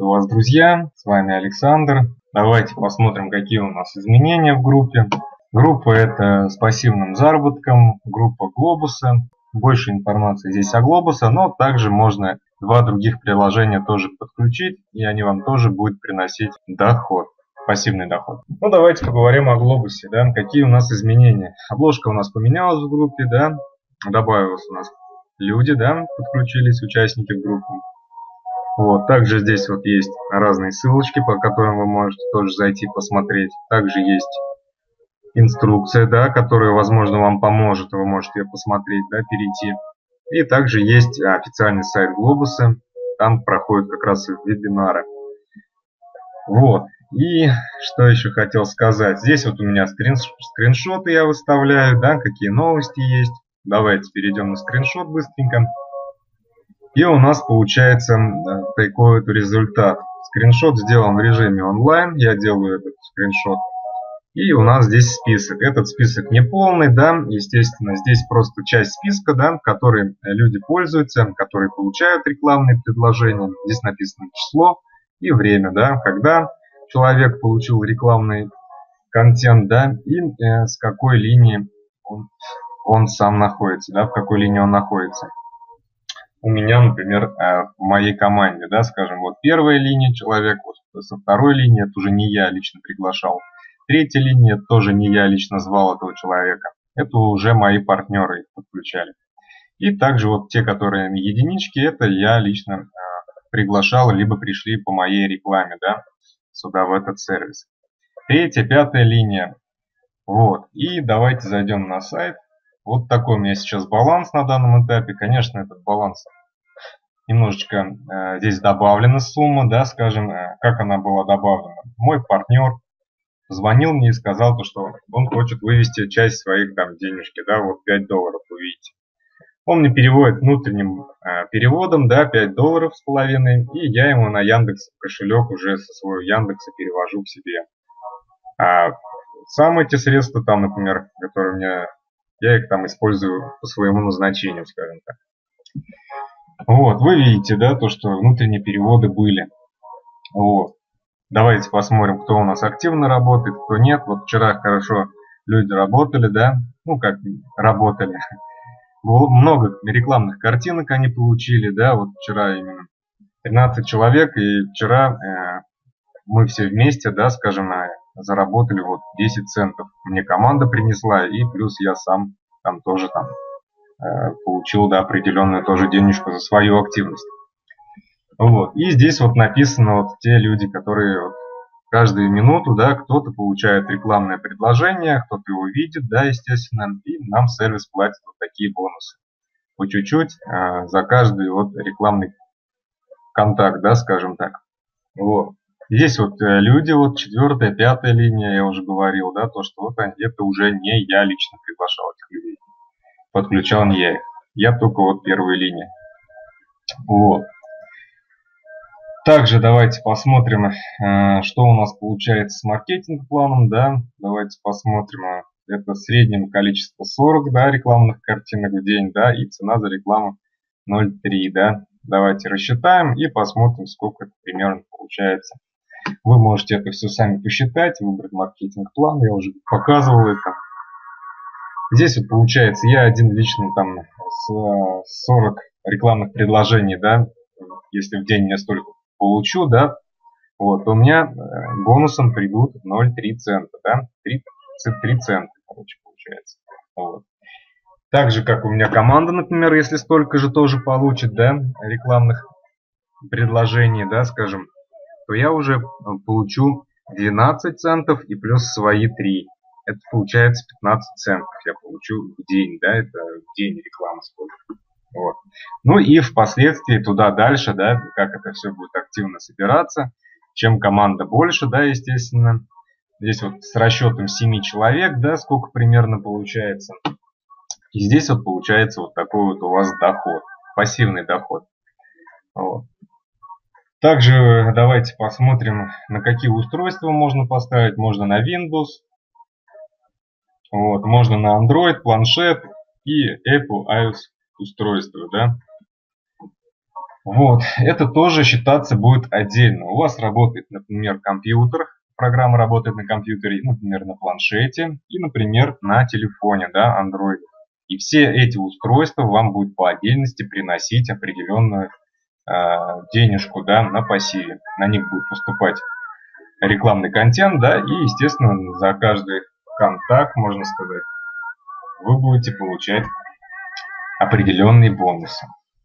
Приветствую вас, друзья! С вами Александр. Давайте посмотрим, какие у нас изменения в группе. Группа это с пассивным заработком, группа Глобуса. Больше информации здесь о Глобусе, но также можно два других приложения тоже подключить, и они вам тоже будут приносить доход, пассивный доход. Ну, давайте поговорим о Глобусе, да, какие у нас изменения. Обложка у нас поменялась в группе, да, добавилось у нас люди, да, подключились, участники в группу. Вот, также здесь вот есть разные ссылочки, по которым вы можете тоже зайти посмотреть. Также есть инструкция, да, которая, возможно, вам поможет, вы можете ее посмотреть, да, перейти. И также есть официальный сайт Глобуса, там проходят как раз вебинары. Вот, и что еще хотел сказать. Здесь вот у меня скриншоты я выставляю, да, какие новости есть. Давайте перейдем на скриншот быстренько. И у нас получается такой вот результат. Скриншот сделан в режиме онлайн. Я делаю этот скриншот. И у нас здесь список. Этот список не полный, да. Естественно, здесь просто часть списка, да, который люди пользуются, которые получают рекламные предложения. Здесь написано число и время, да, когда человек получил рекламный контент, да, и с какой линии он сам находится, да, в какой линии он находится. У меня, например, в моей команде, да, скажем, вот первая линия человек, вот со второй линии, это уже не я лично приглашал. Третья линия, тоже не я лично звал этого человека. Это уже мои партнеры их подключали. И также вот те, которые единички, это я лично приглашал, либо пришли по моей рекламе, да, сюда, в этот сервис. Третья, пятая линия. Вот. И давайте зайдем на сайт. Вот такой у меня сейчас баланс на данном этапе. Конечно, этот баланс немножечко здесь добавлена сумма, да, скажем, как она была добавлена. Мой партнер звонил мне и сказал, что он хочет вывести часть своих там денежки, да, вот $5, вы видите. Он мне переводит внутренним переводом, да, $5,5, и я ему на Яндекс кошелек уже со своего Яндекса перевожу к себе. А сам эти средства там, например, которые у меня, я их там использую по своему назначению, скажем так. Вот, вы видите, да, то, что внутренние переводы были. Вот. Давайте посмотрим, кто у нас активно работает, кто нет. Вот вчера хорошо люди работали, да, ну как работали. Много рекламных картинок они получили, да, вот вчера именно 13 человек, и вчера мы все вместе, да, скажем, заработали вот 10 центов. Мне команда принесла, и плюс я сам там тоже там получил, да, определенную тоже денежку за свою активность. Вот. И здесь вот написано вот те люди, которые вот каждую минуту, да, кто-то получает рекламное предложение, кто-то его видит, да, естественно, и нам сервис платит вот такие бонусы. По чуть-чуть за каждый вот рекламный контакт, да, скажем так. Вот. Здесь вот люди, вот 4-я, 5-я линия, я уже говорил, да, то, что вот это уже не я лично приглашал этих людей. Подключал не я их. Я только вот первая линия. Вот. Также давайте посмотрим, что у нас получается с маркетинг-планом, да. Давайте посмотрим, это в среднем количество 40, да, рекламных картинок в день, да, и цена за рекламу 0,3, да. Давайте рассчитаем и посмотрим, сколько это примерно получается. Вы можете это все сами посчитать, выбрать маркетинг-план, я уже показывал это. Здесь вот получается, я один лично там с 40 рекламных предложений, да, если в день я столько получу, да, вот, у меня бонусом придут 0,3 цента, да, 33 цента, короче, получается. Вот. Так же, как у меня команда, например, если столько же тоже получит, да, рекламных предложений, да, скажем, то я уже получу 12 центов и плюс свои 3. Это получается 15 центов я получу в день, да, это в день рекламы сколько. Вот. Ну и впоследствии туда дальше, да, как это все будет активно собираться, чем команда больше, да, естественно. Здесь вот с расчетом 7 человек, да, сколько примерно получается. И здесь вот получается вот такой вот у вас доход, пассивный доход. Вот. Также давайте посмотрим, на какие устройства можно поставить. Можно на Windows, вот, можно на Android, планшет и Apple iOS устройства, да. Вот, это тоже считаться будет отдельно. У вас работает, например, компьютер, программа работает на компьютере, например, на планшете и, например, на телефоне, да, Android. И все эти устройства вам будут по отдельности приносить определенную денежку, да, на пассиве. На них будет поступать рекламный контент, да, и, естественно, за каждый контакт, можно сказать, вы будете получать определенные бонусы.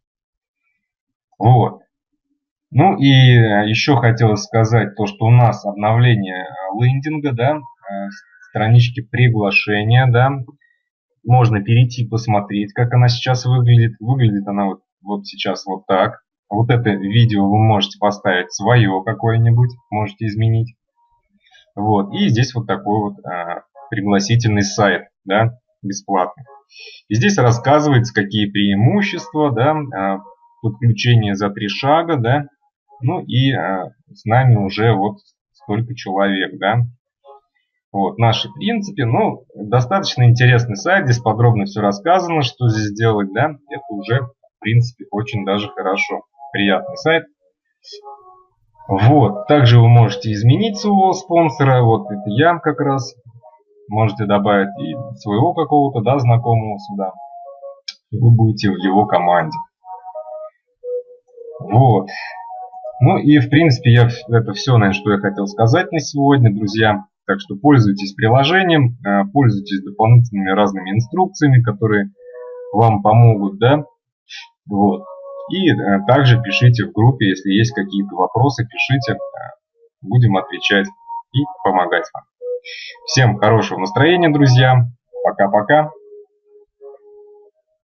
Вот. Ну и еще хотелось сказать то, что у нас обновление лендинга, да, странички приглашения, да, можно перейти посмотреть, как она сейчас выглядит. Выглядит она вот сейчас вот так. Вот это видео вы можете поставить свое какое-нибудь, можете изменить. Вот. И здесь вот такой вот пригласительный сайт, да, бесплатный. И здесь рассказывается, какие преимущества, да, подключение за 3 шага, да. Ну и с нами уже вот столько человек, да. Вот, наши принципы. Ну, достаточно интересный сайт, здесь подробно все рассказано, что здесь делать, да. Это уже, в принципе, очень даже хорошо. Приятный сайт. Вот, также вы можете изменить своего спонсора, вот это я как раз. Можете добавить и своего какого-то, да, знакомого сюда. И вы будете в его команде. Вот. Ну и в принципе это все, наверное, что я хотел сказать на сегодня, друзья. Так что пользуйтесь приложением, пользуйтесь дополнительными разными инструкциями, которые вам помогут, да. Вот. И также пишите в группе, если есть какие-то вопросы, пишите, будем отвечать и помогать вам. Всем хорошего настроения, друзья. Пока-пока.